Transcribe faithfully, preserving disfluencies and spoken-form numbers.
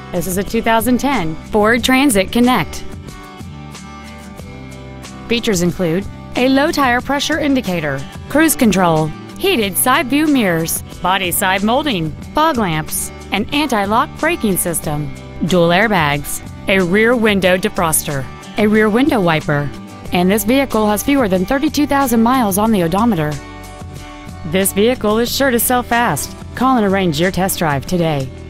This is a two thousand ten Ford Transit Connect. Features include a low tire pressure indicator, cruise control, heated side view mirrors, body side molding, fog lamps, an anti-lock braking system, dual airbags, a rear window defroster, a rear window wiper, and this vehicle has fewer than thirty-two thousand miles on the odometer. This vehicle is sure to sell fast. Call and arrange your test drive today.